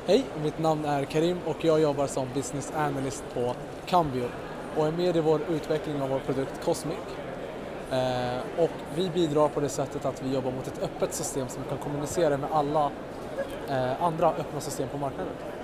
Hej, mitt namn är Karim och jag jobbar som business analyst på Cambio och är med i vår utveckling av vår produkt Cosmic. Och vi bidrar på det sättet att vi jobbar mot ett öppet system som kan kommunicera med alla andra öppna system på marknaden.